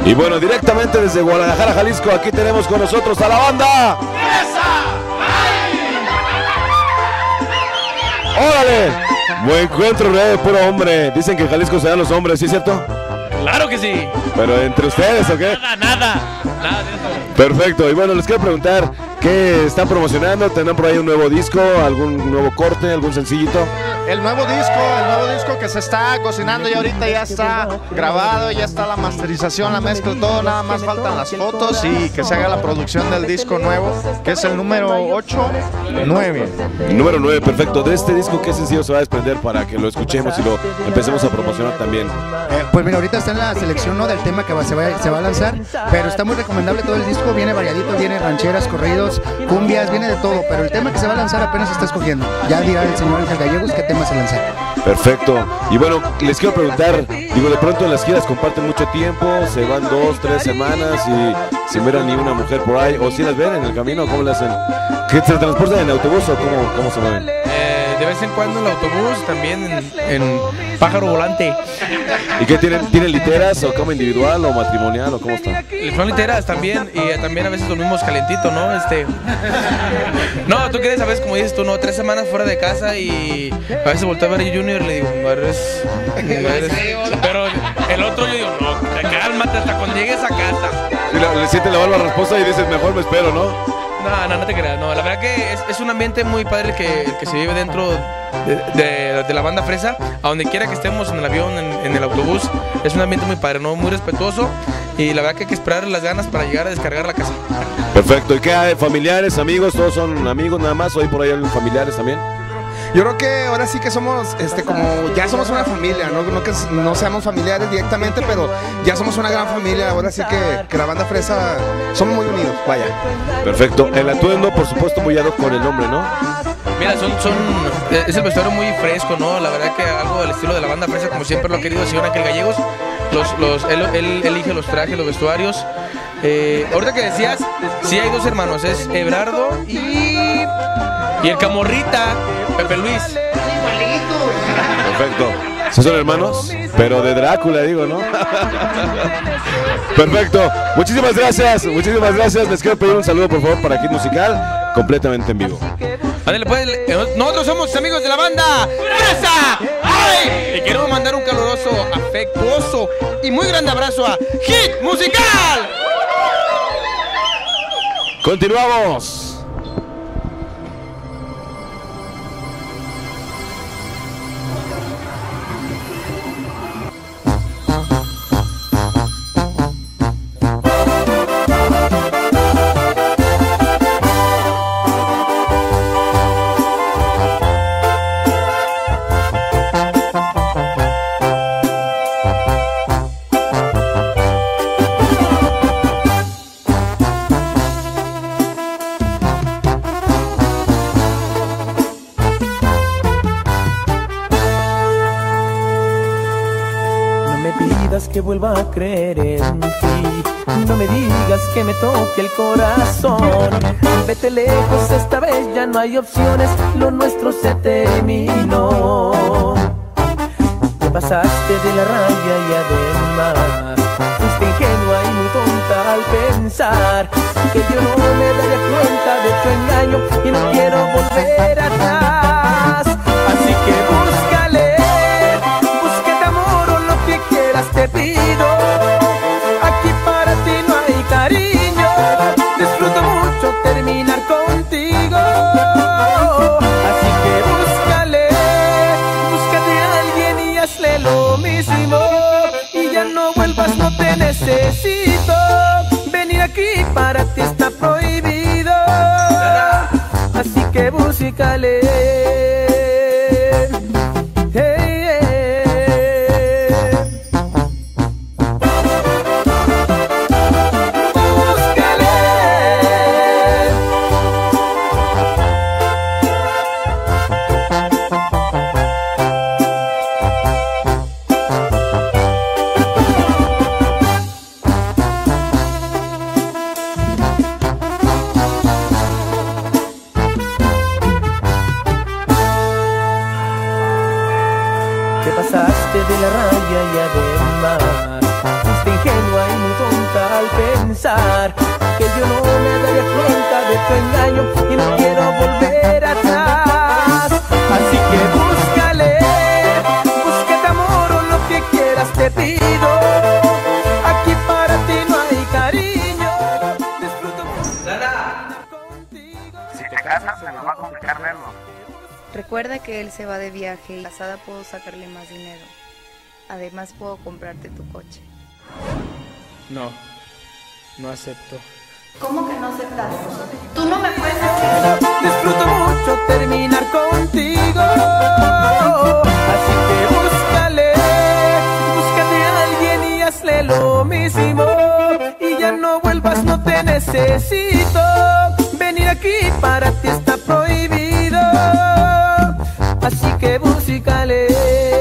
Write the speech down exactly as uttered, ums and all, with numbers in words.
Y bueno, directamente desde Guadalajara, Jalisco, aquí tenemos con nosotros a la banda Fresa. ¡Órale! Buen encuentro, de puro hombre. Dicen que en Jalisco se dan los hombres, ¿sí es cierto? Claro que sí. ¿Pero entre ustedes o qué? Nada, nada. Nada de eso. Perfecto. Y bueno, les quiero preguntar, ¿qué están promocionando? ¿Tendrán por ahí un nuevo disco? ¿Algún nuevo corte? ¿Algún sencillito? El nuevo disco, el nuevo disco que se está cocinando y ahorita ya está grabado, ya está la masterización, la mezcla, todo, nada más faltan las fotos y que se haga la producción del disco nuevo, que es el número ocho nueve. Número nueve, perfecto. De este disco, ¿qué sencillo se va a desprender para que lo escuchemos y lo empecemos a promocionar también? Eh, pues mira, ahorita está en la selección, ¿no?, del tema que va, se, va, se va a lanzar, pero está muy recomendable todo el disco, viene variadito, viene rancheras, corridos, cumbias, viene de todo, pero el tema que se va a lanzar apenas se está escogiendo. Ya dirá el señor Ángel Gallegos qué tema se lanza. Perfecto. Y bueno, les quiero preguntar, digo, de pronto en las giras comparten mucho tiempo, se van dos, tres semanas y sin ver a ni una mujer por ahí, o si las ven en el camino, ¿cómo le hacen? ¿Que se transportan en autobús o cómo, cómo se mueven? Eh, de vez en cuando en el autobús, también en, en pájaro volante. ¿Y qué tienen? ¿Tienen literas o como individual o matrimonial o cómo está? Son literas también y eh, también a veces dormimos calientito, ¿no? Este... No, tú quieres, a veces, como dices tú, ¿no? Tres semanas fuera de casa y a veces volteo a ver a Junior y le digo, no eres... No eres... Pero el otro yo digo, no, cálmate hasta cuando llegues a casa. Sí, le, le siente la barba rasposa y dices, mejor me espero, ¿no? No, no, no te creas, no, la verdad que es, es un ambiente muy padre el que, el que se vive dentro de, de, de la banda Fresa, a donde quiera que estemos, en el avión, en, en el autobús, es un ambiente muy padre, ¿no? Muy respetuoso y la verdad que hay que esperar las ganas para llegar a descargar la casa. Perfecto, ¿y qué hay? ¿Familiares, amigos? ¿Todos son amigos nada más? ¿O hay por ahí algunos familiares también? Yo creo que ahora sí que somos, este, como, ya somos una familia, no, no que no seamos familiares directamente, pero ya somos una gran familia, ahora sí que, que la banda Fresa, somos muy unidos, vaya. Perfecto, el atuendo por supuesto muy ad hoc con el nombre, ¿no? Mira, son, son, es el vestuario muy fresco, ¿no? La verdad que algo del estilo de la banda Fresa, como siempre lo ha querido el señor Ángel Gallegos, los, los, él, él elige los trajes, los vestuarios. Eh, ahorita que decías, sí hay dos hermanos, es Ebrardo y, y el Camorrita, Pepe Luis. Perfecto. ¿Sí son hermanos? Pero de Drácula, digo, ¿no? Perfecto. Muchísimas gracias, muchísimas gracias. Les quiero pedir un saludo, por favor, para Hit Musical, completamente en vivo. Ándale, pues, nosotros somos amigos de la banda Fresa. ¡Ay! Y queremos mandar un caluroso, afectuoso y muy grande abrazo a Hit Musical. Continuamos. Que vuelva a creer en ti, no me digas que me toque el corazón. Vete lejos, esta vez ya no hay opciones, lo nuestro se terminó. Te pasaste de la raya y además fuiste ingenua y muy tonta al pensar que yo no me daría cuenta de tu engaño y no quiero volver atrás. Así que búscale, búsquete amor o lo que quieras te pido. Aquí para ti no hay cariño, disfruto mucho terminar contigo. Así que búscale, búscate a alguien y hazle lo mismo. Y ya no vuelvas, no te necesito. Venir aquí para ti está prohibido. Así que búscale. Pasaste de la raya y además fuiste ingenua y muy tonta pensar que yo no me daría cuenta de tu engaño y no quiero volver atrás. Así que búscale, búscate amor o lo que quieras te pido. Aquí para ti no hay cariño. Disfruto contigo. Si te casas se nos va a complicar verlo. Recuerda que él se va de viaje y casada puedo sacarle más dinero. Además puedo comprarte tu coche. No, no acepto. ¿Cómo que no aceptas? Tú no me puedes decir. Disfruto mucho terminar contigo. Así que búscale, búscate a alguien y hazle lo mismo. Y ya no vuelvas, no te necesito. Venir aquí para ti está prohibido. Así que búscale.